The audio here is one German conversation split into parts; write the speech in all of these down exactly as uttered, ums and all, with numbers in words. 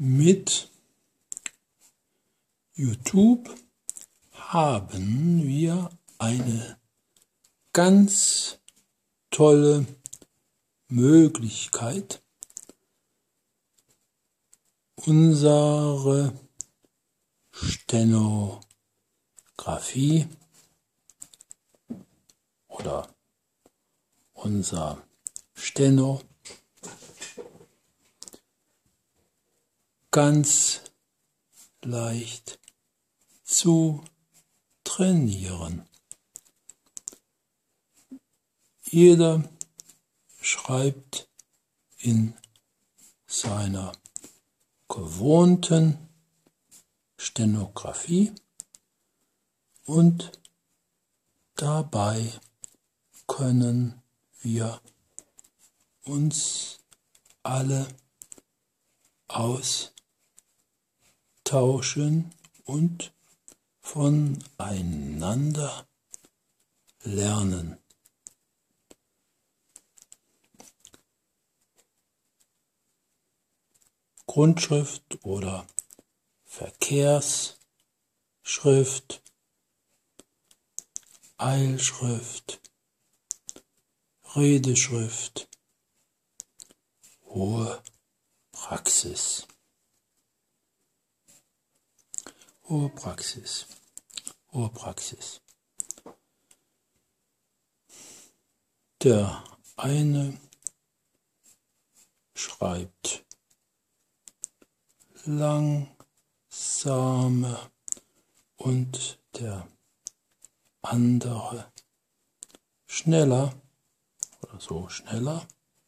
Mit YouTube haben wir eine ganz tolle Möglichkeit, unsere Stenografie oder unser Steno ganz leicht zu trainieren. Jeder schreibt in seiner gewohnten Stenografie und dabei können wir uns alle austauschen und voneinander lernen. Grundschrift oder Verkehrsschrift, Eilschrift, Redeschrift, hohe Praxis. Hohe Praxis. Hohe Praxis. Der eine schreibt langsame und der andere schneller oder so schneller.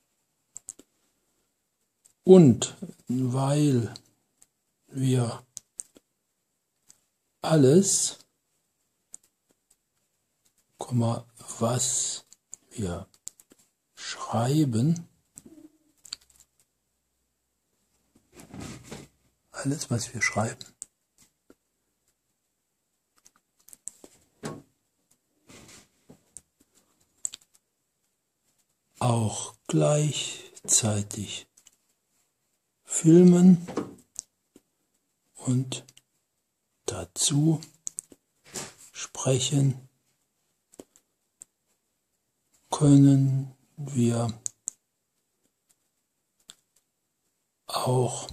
Und weil wir alles, was wir schreiben, alles, was wir schreiben, auch gleichzeitig filmen und dazu sprechen, können wir auch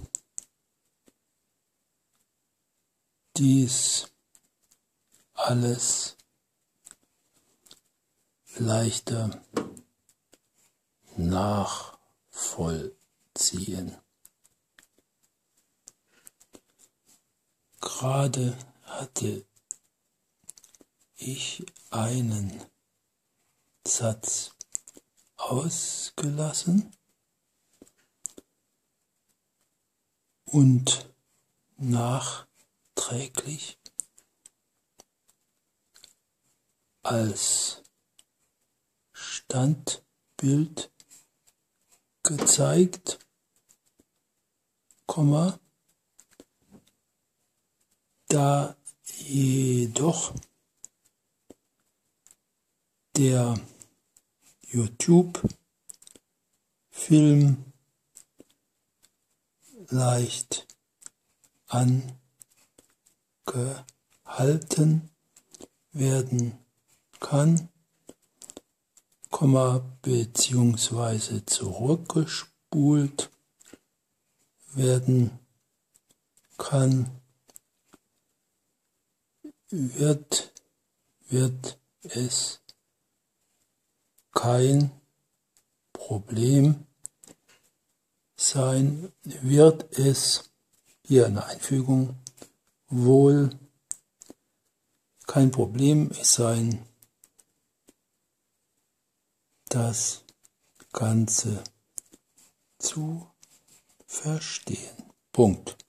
dies alles leichter nachvollziehen. Gerade hatte ich einen Satz ausgelassen und nachträglich als Standbild gezeigt, Komma, da jedoch der YouTube-Film leicht angehalten werden kann, beziehungsweise zurückgespult werden kann, wird, wird es kein Problem sein, wird es, hier eine Einfügung, wohl kein Problem sein, das Ganze zu verstehen. Punkt.